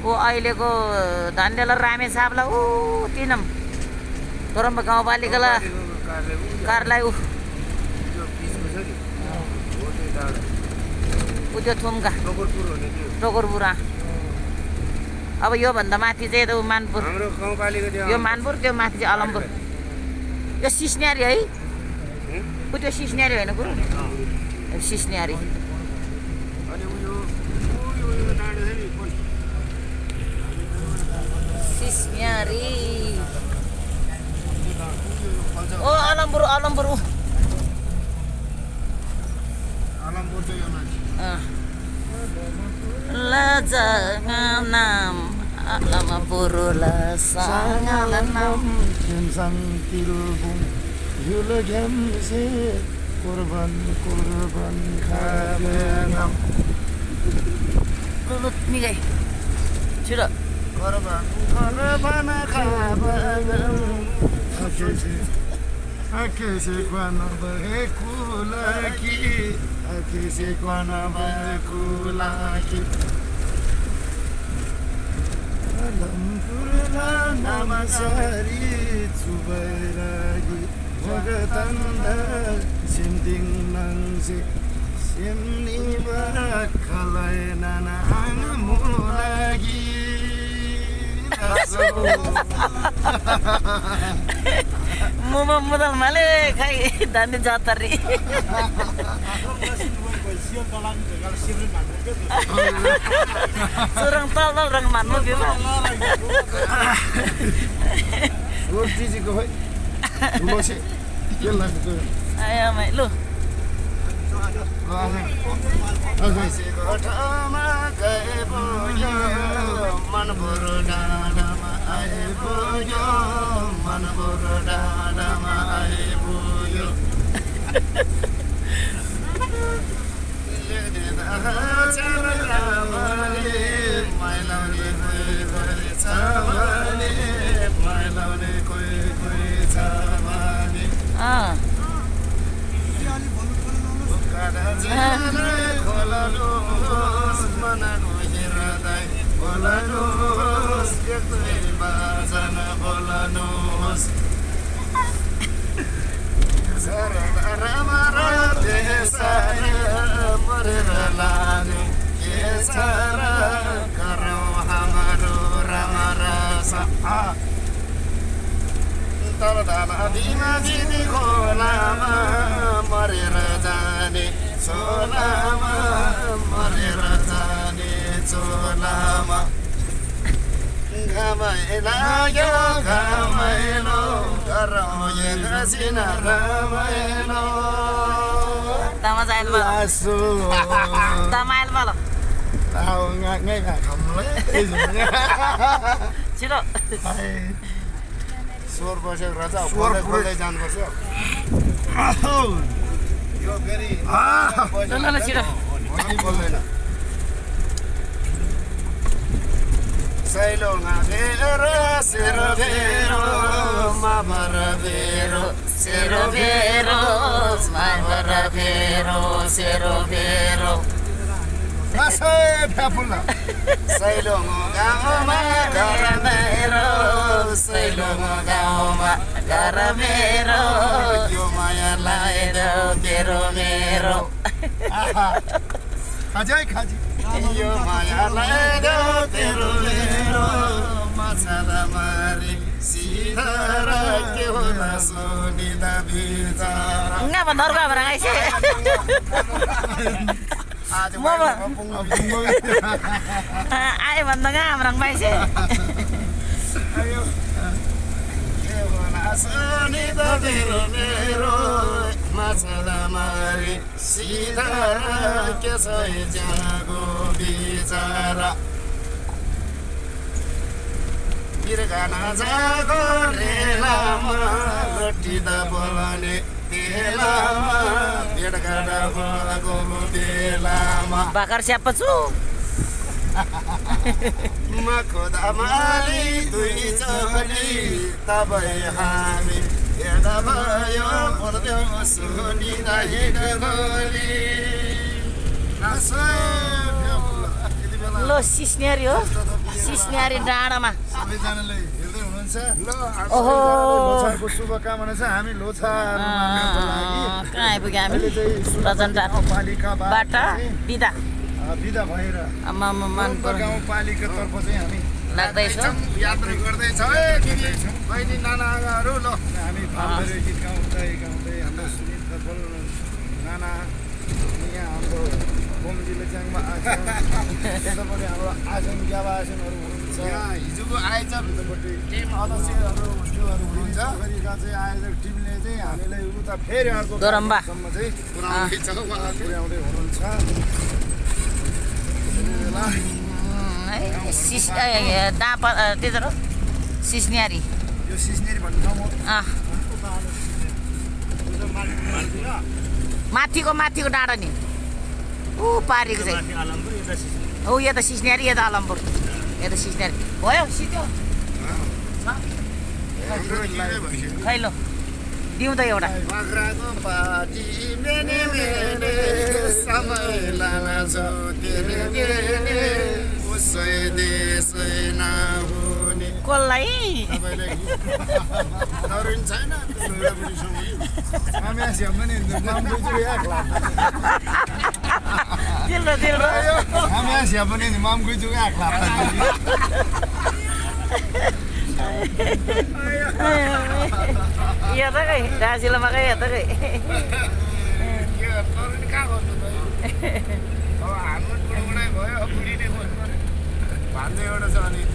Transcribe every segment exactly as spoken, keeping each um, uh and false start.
ऊ अहिलेको धन्डेला रामेछापला ऊ तिनम तोरम्बा गाउँपालिकालाई कार्यालय ऊ ऊ त्यो थुम्का टोकरपुर अब योभन्दा माथि चाहिँ यता मानपुर यो मानपुर त्यो माथि चाहिँ अलमपुर यो सिस्न्यारी है ऊ त्यो सिस्न्यारी होइन कुरो सिस्न्यारी सिस्न्यारी ओ अलमपुर अलमपुर अलमपुर चाहिँ यो मान्छे Lajanganam alamapurula sangalanam Kinsang tilbung yulagam se korban korban khabenam Lulut ni guys Sudah korban korban khabenam Akese Akese kwana bekulaki Akese kwana bekulaki Alampurla namasari Tsubairagi Jagatanda Simding nangse Simni bakalay nana anamulagi Muma modal male khai dani jatari Surang tal tal rang manmu bima Roti ji ko bhai Lu se ke लाग्छ Ayo mai lu Ah Tardala dina dini kolama marira jani solama marira jani solama Gamaila yo gamailo garo ye gasina gamailo Tama jail balo Asu Tamail balo Tao ngay ngay là không lấy Chilo Swar bashak raja खोल्दै खोल्दै जानुपर्छ यो फेरि ल ल छिटो भनि बोल्दैन सैलो ngagero sero vero mamara vero Sero vero Mamara vero Sero vero Asai phapula Sailo gauma garamero Sailo gauma garamero Yo maya laero Kero mero Khajai khaji Yo maya laero Kero mero Masala mari Sidara Kehola sonida bitara Nga benar gak barang aja Mama Ayo bantengah orang baik sih Ayo Sonida vero vero Masala mari Sidara Kesai jago bicara Birgana jago relama Roti da bolane Telama Birgana bolago telama Bakar siapa su? Makoda mali tui choli tabai hami Yeda bayo pordyo suni da hida goli Nasai Lo sisnya Rio सिस्न्यारी डाँडामा सबैजनाले हेर्दै हुनुहुन्छ ल ओहो लोछारको शुभकामना छ हामी लोछार मान्नको लागि कहाँ आइपुग्यो हामी अहिले चाहिँ रजनटार पालिकाबाट बिदा बिदा भएर आमा मानपुर गाउँपालिकातर्फ चाहिँ हामी लाग्दैछ यात्रा गर्दैछ है दिदी बहिनी नाना आगाहरू ल हामी फाल्दै गीत गाउँदै गाउँदै हाम्रो सुनिल खपल नाना यहाँ हाम्रो बोमजीले च्याङमा आसन त्यता पनि हाम्रो आसन ग्याबा आसनहरू हुनुहुन्छ यहाँ हिजोको आयोजक टिम अध्यक्षहरू त्योहरू हुनुहुन्छ गरिका चाहिँ आयोजक टिमले चाहिँ हामीलाई उता फेरि अर्को दोरम्बासम्म चाहिँ पुर्याउँदैछ पुर्याउँदै हुनुहुन्छ सिस डाँपा त्यही त सिस्न्यारी यो सिस्नेरी भन्ने ठाउँ हो माथिको माथिको डाँडा नि ऊ पारेको चाहिँ हो यो त सिस्न्यारी यो त अलमपुर यो त सिस्न्यारी भयो सिक्यो खै लो दिउँ त एउटा बाख्राको पाटी मेने मेने समय लाना छ तेरे मेने उसै देशै नहुने कसलाई तरुण छैन हामी आसिया पनि मामगुजु एक लाख दिल्लो दिल्लो हामी आसिया पनि मामगुजु एक लाख यहाँ त खै दार्जिलिङमा खै यहाँ त खै भन्दै एउटा छ अनि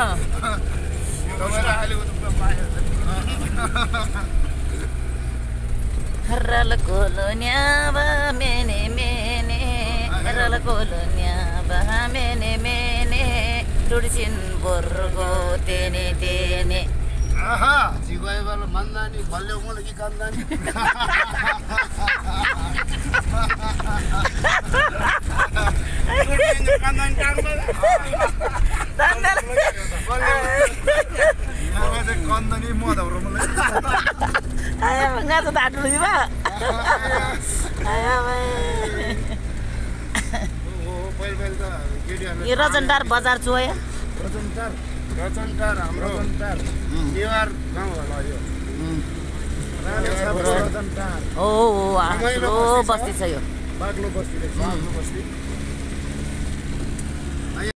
रल कोलो न्याबा मेने मेने रल कोलो न्याबा मेने मेने टुडसिन बोर्गो तेने तेने आहा जिगोएबल मन्दानी बल्यो मुलकी कन्दानी कन्दानी कन्दानी मधौरो मलाई आया ngato tak dulu ba आया भाइ यो रजनटार बजार चोया रजनटार रजनटार हाम्रो रजनटार नेवार गाउँ होला यो रामेछापको रजनटार ओ हाम्रो बस्ती छ यो बाग्लो बस्ती बाग्लो बस्ती